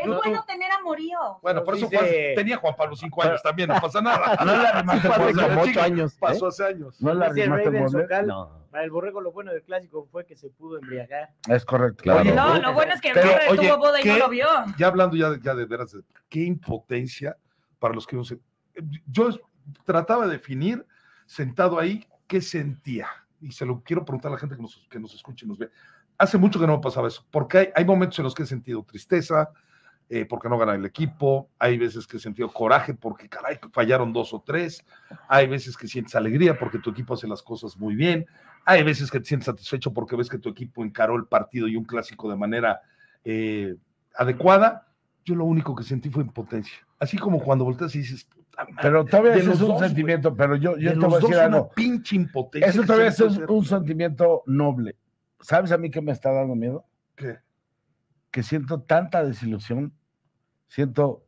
Es bueno tener amorío. Bueno, por eso tenía Juan Pablo 5 años también, no pasa nada. No la rimaste como 8 años. Pasó hace años. No la rimaste No. Para el Borrego lo bueno del clásico fue que se pudo embriagar. Es correcto. Claro. Oye, No, lo bueno es que el Borrego tuvo boda y no lo vio. Ya hablando ya de veras, qué impotencia para los que no sé. Yo trataba de definir, sentado ahí, qué sentía. Y se lo quiero preguntar a la gente que nos escuche y nos ve. Hace mucho que no me pasaba eso, porque hay momentos en los que he sentido tristeza, porque no gana el equipo, hay veces que he sentido coraje porque caray, fallaron 2 o 3, hay veces que sientes alegría porque tu equipo hace las cosas muy bien, hay veces que te sientes satisfecho porque ves que tu equipo encaró el partido y un clásico de manera adecuada. Yo lo único que sentí fue impotencia, así como cuando volteas y dices, pero todavía es un sentimiento, pero yo te voy a decir algo, pinche impotencia. Eso todavía es un sentimiento noble. ¿Sabes a mí qué me está dando miedo? ¿Qué? Que siento tanta desilusión, siento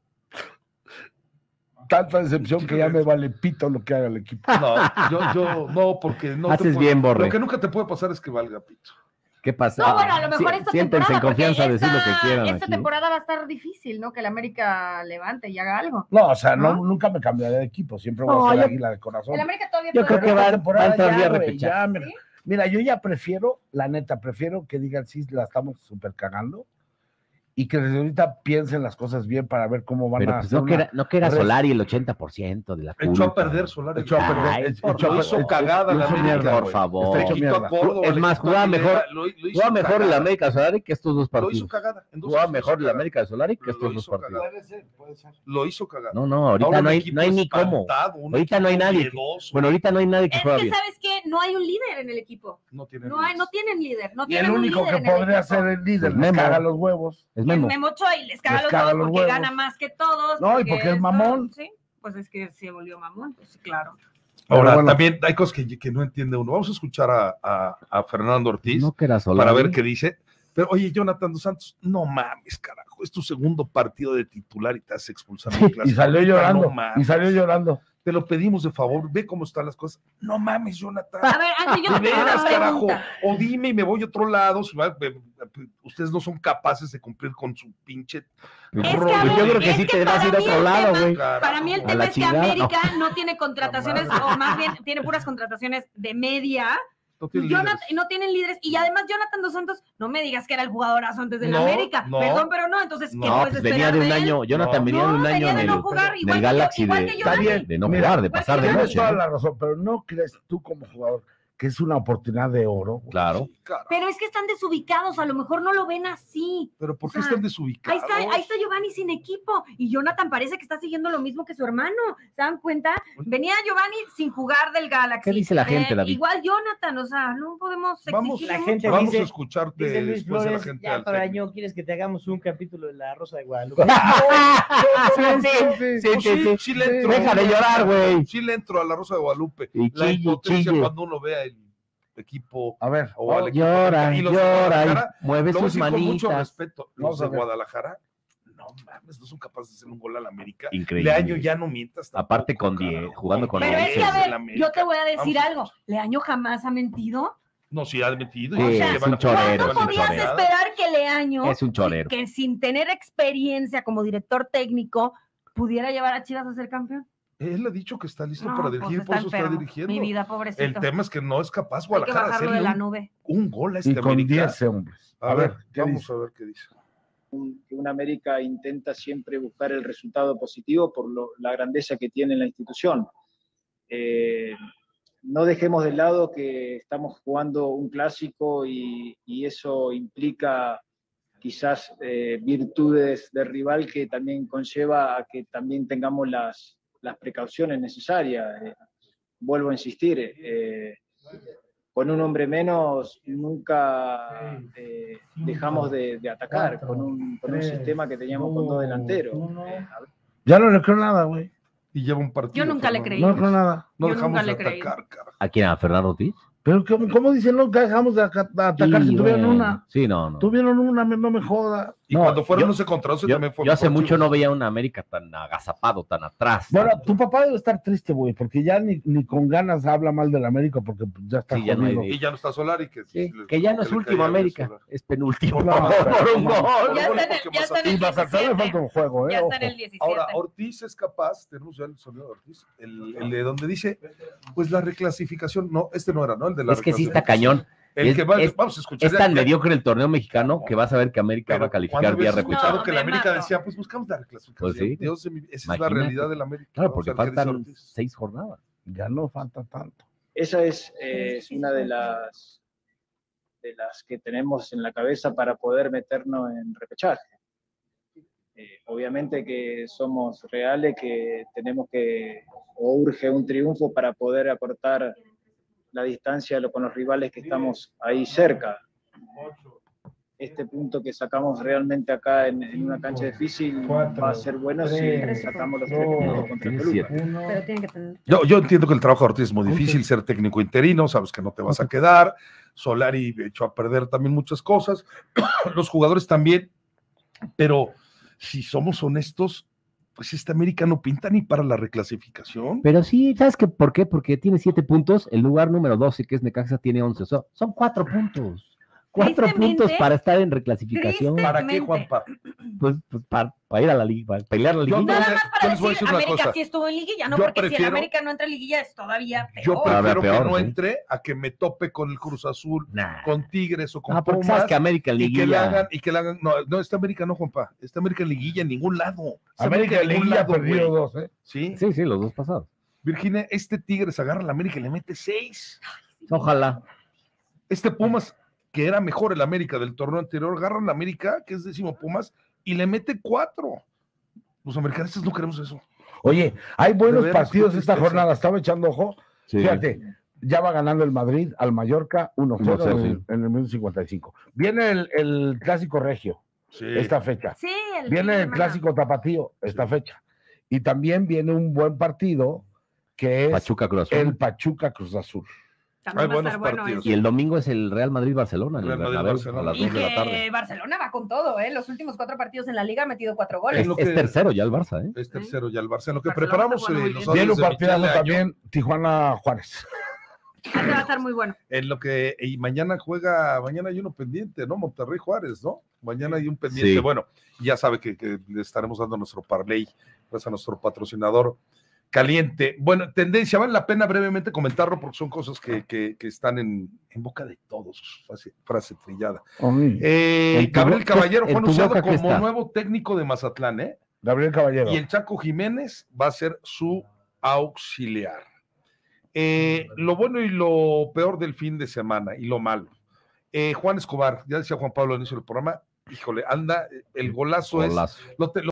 tanta decepción que ya me vale pito lo que haga el equipo. No, no, porque no. Haces bien, Borre. Lo que nunca te puede pasar es que valga pito. ¿Qué pasa? No, bueno, a lo mejor esta siéntense temporada, en confianza a decir lo que quieran. Esta aquí. temporada va a estar difícil, ¿no? Que el América levante y haga algo. No, o sea, nunca me cambiaré de equipo, siempre voy a ser Águila de corazón. El América todavía Yo creo que va a entrar vía repechaje. Mira, yo ya prefiero, la neta, que digan sí, la estamos súper cagando y que desde ahorita piensen las cosas bien para ver cómo van a hacer. No que era Solari el 80% de la culpa. Echó a perder Solari. Echó a perder. Lo hizo cagada la América, por favor. Es más, jugaba mejor el América de Solari que estos dos partidos. Lo hizo cagada. Jugaba mejor el América de Solari que estos dos partidos. Puede ser. Lo hizo cagada. No, ahorita no hay ni cómo. Ahorita no hay nadie. Bueno, ahorita no hay nadie que juegue bien. ¿Sabes qué? No hay un líder en el equipo. No tienen líder. Y el único que podría ser el líder, me caga los huevos. Es Memo. Memo Ochoa y les caga los huevos porque gana más que todos. No, y porque es mamón. Sí, pues es que se volvió mamón, pues claro. Ahora, también hay cosas que no entiende uno. Vamos a escuchar a Fernando Ortiz para ver qué dice. Pero, oye, Jonathan dos Santos, no mames, carajo, es tu segundo partido de titular y te has expulsado. Y salió llorando. Te lo pedimos de favor, ve cómo están las cosas. No mames, Jonathan. A ver, Ángel, yo te tengo una carajo. pregunta. O dime y me voy a otro lado. Ustedes no son capaces de cumplir con su pinche rollo. Yo creo que sí te vas a ir a otro lado, güey. Para mí el tema es que América no tiene contrataciones, o más bien tiene puras contrataciones de media. No tienen líderes, y además Jonathan dos Santos, no me digas que era el jugadorazo antes del América, perdón, pero no, entonces ¿qué puedes esperar de un año, Jonathan venía de un año en el Galaxy de no jugar, de pasar de noche. Tienes toda la razón, pero ¿no crees tú como jugador que es una oportunidad de oro? Claro. Pero es que están desubicados, a lo mejor no lo ven así. ¿Pero por qué están desubicados? Ahí está Giovanni sin equipo, y Jonathan parece que está siguiendo lo mismo que su hermano, ¿se dan cuenta? Venía Giovanni sin jugar del Galaxy. ¿Qué dice la gente, David? Igual Jonathan, o sea, no podemos exigir. La gente vamos dice, a escucharte dice Luis después Flores, de la gente. ya para año quieres que te hagamos un capítulo de La Rosa de Guadalupe. Sí le entro. Deja de llorar, güey. Sí le entro a La Rosa de Guadalupe. Y la impotencia cuando uno vea el equipo. A ver, llora, y mueve sus manitas. Con mucho respeto, los de Guadalajara, no mames, no son capaces de hacer un gol al América. Increíble. Leaño ya no mientas. Aparte jugando con Pero es que, a ver, yo te voy a decir algo. Leaño jamás ha mentido. No, sí ha mentido. Es un chorero. ¿Cuándo podías esperar que Leaño, es un chorero, que sin tener experiencia como director técnico, pudiera llevar a Chivas a ser campeón? Él ha dicho que está listo para dirigir, por eso está dirigiendo. Mi vida, pobrecito. El tema es que no es capaz Guadalajara de hacerle de nube. Un gol a este América. Con 10 hombres. A ver, vamos a ver qué dice. Que una América intenta siempre buscar el resultado positivo por la grandeza que tiene la institución. No dejemos de lado que estamos jugando un clásico y eso implica quizás virtudes de rival que también conlleva a que también tengamos las precauciones necesarias. Vuelvo a insistir, con un hombre menos nunca dejamos de atacar, con un sistema que teníamos con dos delanteros. Ya no le creo nada, güey. Y lleva un partido. Yo nunca le creí. No creo nada. No dejamos de atacar, cara. ¿A quién? ¿A Fernando Ortiz? Pero ¿cómo dicen? Nunca dejamos de atacar si tuvieron una. Sí, no. Tuvieron una, no me joda. Y cuando fueron 11 contra 11 también fue. Yo hace mucho no veía una América tan agazapado, tan atrás. Bueno, tu papá debe estar triste, güey, porque ya ni con ganas habla mal del América, porque ya está jodido. Y ya no está Solari. Que ya no es último América, es penúltimo. Ya está en el 17. Le falta un juego, ya está en el 17. Ahora, Ortiz es capaz, tenemos ya el sonido de Ortiz, el de donde dice, pues la reclasificación, no, no era, ¿no? El de la es que sí está cañón. Vamos a escuchar. Es tan mediocre el torneo mexicano que vas a ver que América va a calificar vía repechaje. Que la América decía, pues buscamos la reclasificación. Pues sí. Dios, esa es la realidad de la América. Claro, porque faltan 6 jornadas. Ya no falta tanto. Esa es una de las que tenemos en la cabeza para poder meternos en repechaje. Obviamente que somos reales, que tenemos o urge un triunfo para poder acortar la distancia con los rivales que estamos ahí cerca. Este punto que sacamos realmente acá en una cancha difícil va a ser bueno si sacamos los 3 puntos contra Toluca. Pero tienen que tener... Yo entiendo que el trabajo de Ortiz es muy difícil, ser técnico interino, sabes que no te vas a quedar, Solari echó a perder también muchas cosas, los jugadores también, pero si somos honestos, pues esta América no pinta ni para la reclasificación. Pero sí, ¿sabes por qué? Porque tiene 7 puntos, el lugar número 12, que es Necaxa, tiene 11, o sea, son 4 puntos. 4 puntos para estar en reclasificación. ¿Para qué, Juanpa? Pues para ir a la liga, para pelear la liguilla. Nada más para decir, América sí estuvo en liguilla, no, porque si el América no entra en liguilla es todavía peor. Yo prefiero que no entre a que me tope con el Cruz Azul, con Tigres o con Pumas. Sabes que América en liguilla. Y que la hagan, no, esta América no, Juanpa, esta América en liguilla en ningún lado. América en liguilla perdió 2, ¿eh? Sí, los 2 pasados. Virginia, Tigres agarra a la América y le mete 6. Ojalá. Pumas, que era mejor el América del torneo anterior, agarra a la América, que es 10º Pumas, y le mete 4. Los americanistas no queremos eso. Oye, hay buenos partidos esta jornada, estaba echando ojo. Sí. Fíjate, ya va ganando el Madrid al Mallorca 1-0 en el minuto 55. Viene el clásico regio, esta fecha. Sí, viene el clásico tapatío, esta fecha. Y también viene un buen partido, que es Pachuca Cruz Azul. El Pachuca Cruz Azul. Hay buenos partidos. Y el domingo es el Real Madrid-Barcelona. Real Madrid-Barcelona. A las 2 de la tarde. Barcelona va con todo, ¿eh? Los últimos 4 partidos en la Liga ha metido 4 goles. Es tercero ya el Barça, ¿eh? Es tercero ya el Barça. En lo que preparamos viene un partido también Tijuana-Juárez. Va a estar muy bueno. En lo que, y mañana hay uno pendiente, ¿no? Monterrey-Juárez, ¿no? Mañana hay un pendiente. Sí. Bueno, ya sabe que le estaremos dando nuestro parlay, pues a nuestro patrocinador caliente. Bueno, tendencia, vale la pena brevemente comentarlo porque son cosas que están en boca de todos, frase trillada. Gabriel Caballero fue anunciado como nuevo técnico de Mazatlán, ¿eh? Gabriel Caballero. Y el Chaco Jiménez va a ser su auxiliar. Lo bueno y lo peor del fin de semana y lo malo. Juan Escobar, ya decía Juan Pablo al inicio del programa, híjole, anda, el golazo. Es...